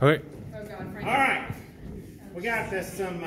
Okay. Oh God, All right. We got this some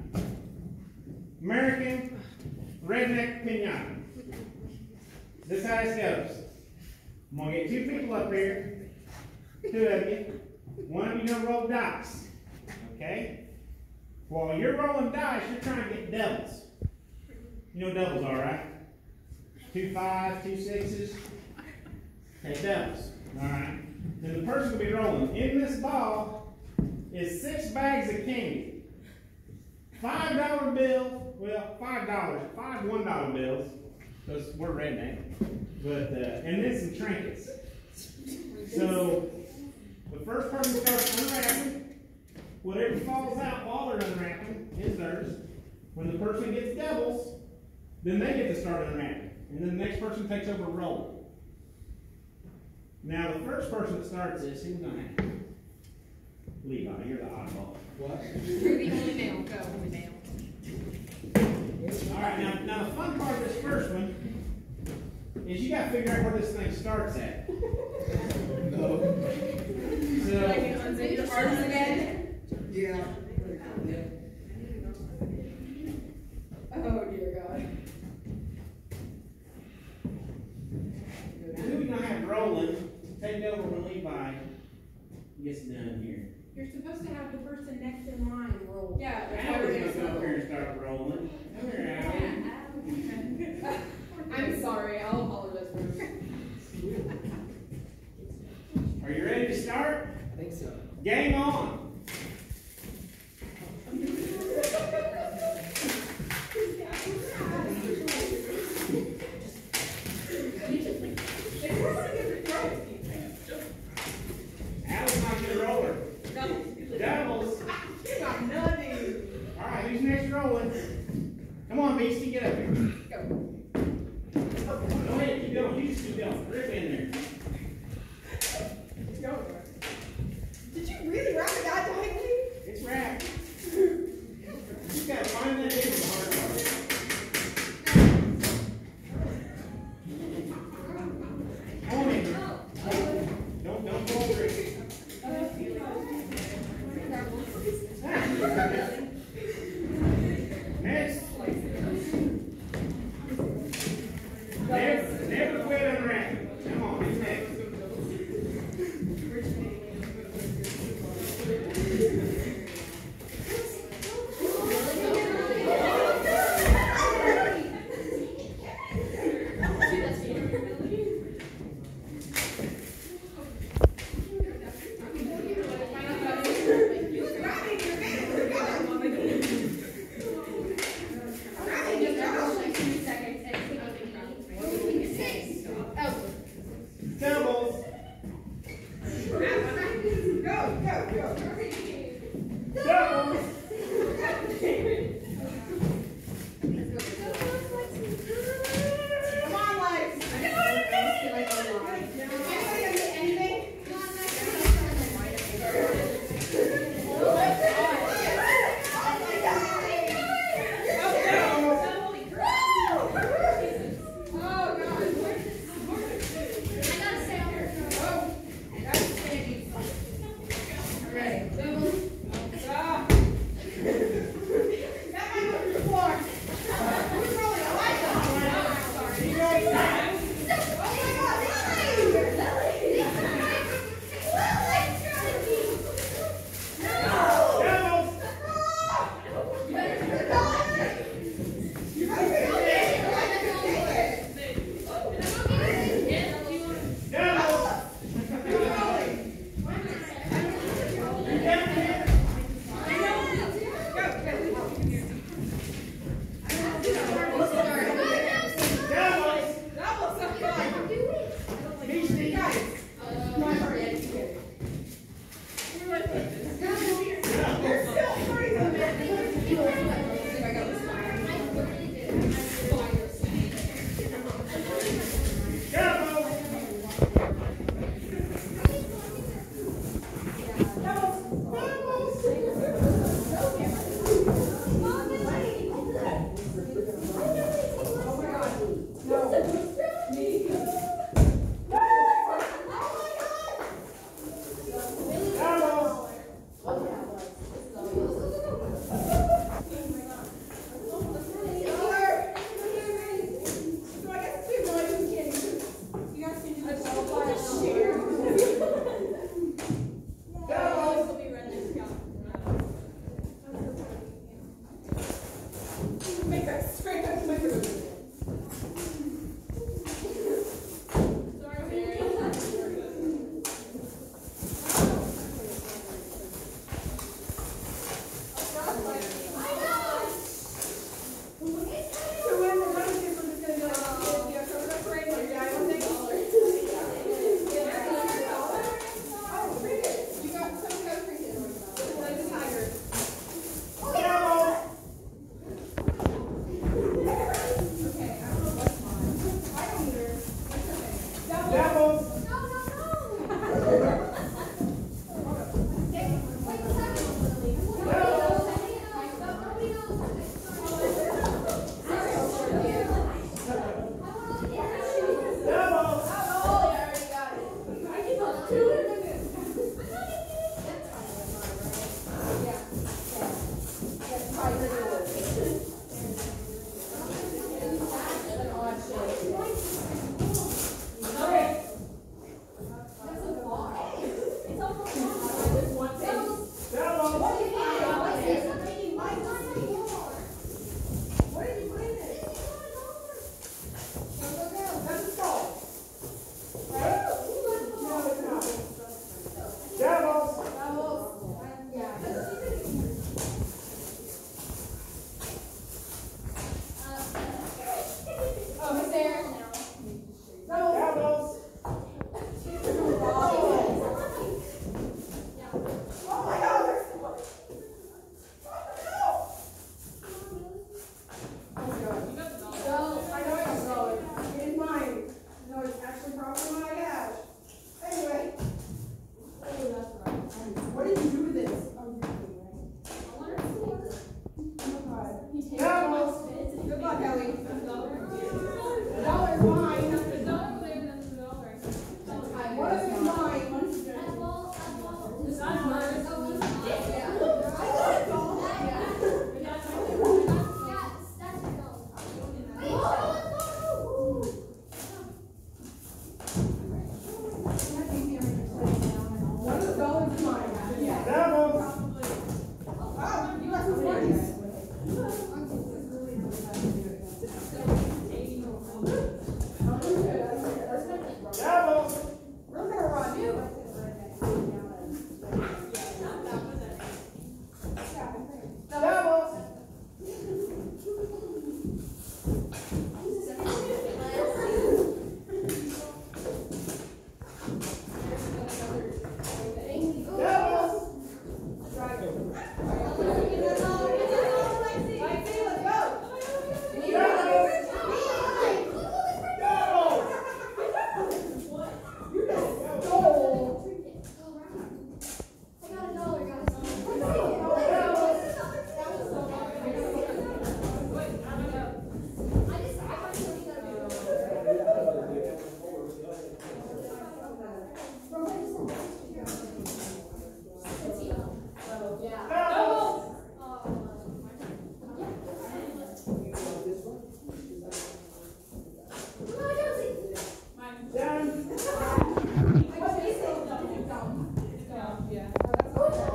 American redneck pinata. This is how this goes. I'm gonna get two people up here. Two of you. One of you gonna roll dice. Okay? While you're rolling dice, you're trying to get doubles. You know what doubles are, right? 2 5s, 2 6s. Okay, doubles. Alright. Then the person will be rolling. In this ball is 6 bags of candy. $5 bill, well, $5, 5 $1 bills, because we're redneck. But and then some trinkets. So the first person starts unwrapping. Whatever falls out while they're unwrapping is theirs. When the person gets doubles, then they get to start unwrapping. And then the next person takes over rolling. Now the first person that starts this, who's gonna have? Levi, you're the oddball. What? Ruby, only male. Go, only male. Alright, now the fun part of this first one is you gotta figure out where this thing starts at. No. So, Like you unzip your arms again? Yeah. Oh dear God. who we gonna have rolling? Take over when Levi gets done here. You're supposed to have the person next in line roll. Yeah. Allie's gonna come up here and start rolling. Come here, Allie. I'm sorry. I'll apologize for this. Are you ready to start? I think so. Game on! Allie's not gonna roller. Doubles. You got nothing. Alright, who's next rolling? Come on, Beastie, get up here. Go. Go ahead, keep going. You just keep going. Rip in there. Go. Did you really wrap it that tightly? It's wrapped. You just gotta find that in the hard part. Come on in. Don't go over it. Next. Never quit unwrapping. Come on, who's next? Doubles. Doubles. Come on, Lex. Anybody get anything?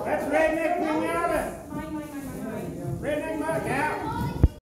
That's redneck pinata.